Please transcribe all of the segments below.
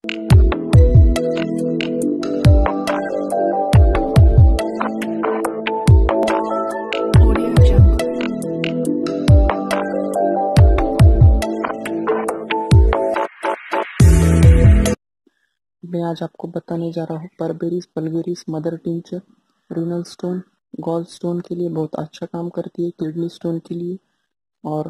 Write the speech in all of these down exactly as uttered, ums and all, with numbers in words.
मैं आज आपको बताने जा रहा हूँ berberis vulgaris mother tincture renal stone gall stone के लिए बहुत अच्छा काम करती है, किडनी स्टोन के लिए। और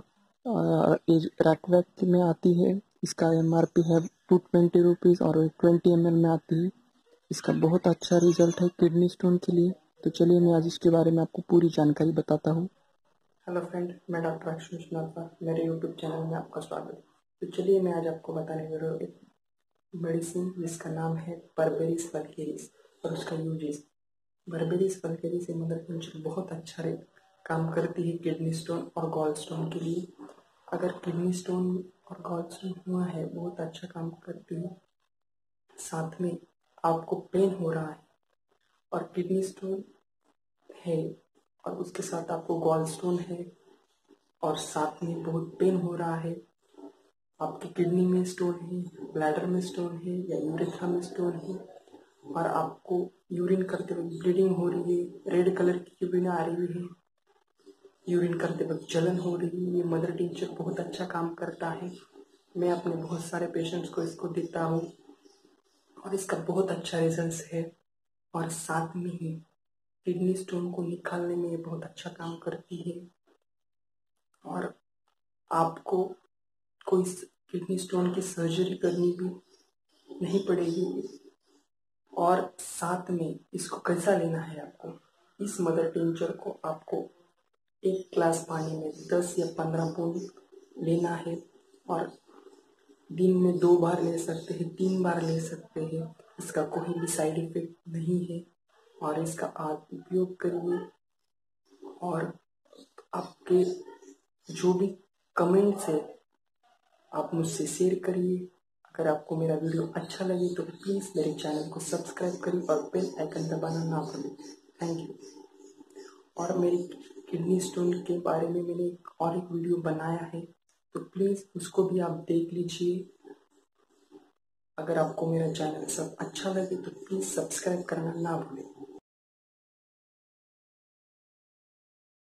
रैकवैक में आती है। इसका एमआरपी है टू ट्वेंटी रुपीज़ और ट्वेंटी एम एल में आती है। इसका बहुत अच्छा रिजल्ट है किडनी स्टोन के लिए। तो चलिए मैं आज इसके बारे में आपको पूरी जानकारी बताता हूँ। हेलो फ्रेंड, मैं डॉक्टर आशुष नाथा, मेरे यूट्यूब चैनल में आपका स्वागत है। तो चलिए मैं आज आपको बताने जा रहा हूँ एक मेडिसिन जिसका नाम है परबेरिस वल्गेरिस और उसका uses. Berberis vulgaris mother tincture बहुत अच्छा काम करती है किडनी स्टोन और गॉल स्टोन के लिए। अगर किडनी स्टोन और गॉल स्टोन हुआ है, बहुत अच्छा काम करती है। साथ में आपको पेन हो रहा है और किडनी स्टोन है और उसके साथ आपको गॉल स्टोन है और साथ में बहुत पेन हो रहा है, आपकी किडनी में स्टोन है, ब्लैडर में स्टोन है या यूरेथ्रा में स्टोन है और आपको यूरिन करते वक्त ब्लीडिंग हो रही है, रेड कलर की यूरिन आ रही है, यूरिन करते वक्त जलन हो रही है, ये मदर टिंचर बहुत अच्छा काम करता है। मैं अपने बहुत सारे पेशेंट्स को इसको देता हूँ और इसका बहुत अच्छा रिजल्ट है। और साथ में ही किडनी स्टोन को निकालने में ये बहुत अच्छा काम करती है और आपको कोई किडनी स्टोन की सर्जरी करनी भी नहीं पड़ेगी। और साथ में इसको कैसा लेना है आपको, इस मदर टिंचर को आपको एक ग्लास पानी में दस या पंद्रह बूंद लेना है और दिन में दो बार ले सकते हैं, तीन बार ले सकते हैं। इसका कोई भी साइड इफेक्ट नहीं है और इसका आप उपयोग करिए। और आपके जो भी कमेंट्स है आप मुझसे शेयर करिए। अगर आपको मेरा वीडियो अच्छा लगे तो प्लीज़ मेरे चैनल को सब्सक्राइब करिए और बेल आइकन दबाना ना भूलें। Thank you. और मेरी किडनी स्टोन के बारे में मैंने एक और एक वीडियो बनाया है, तो प्लीज़ उसको भी आप देख लीजिए। अगर आपको मेरा चैनल सब अच्छा लगे तो प्लीज़ सब्सक्राइब करना ना भूलें।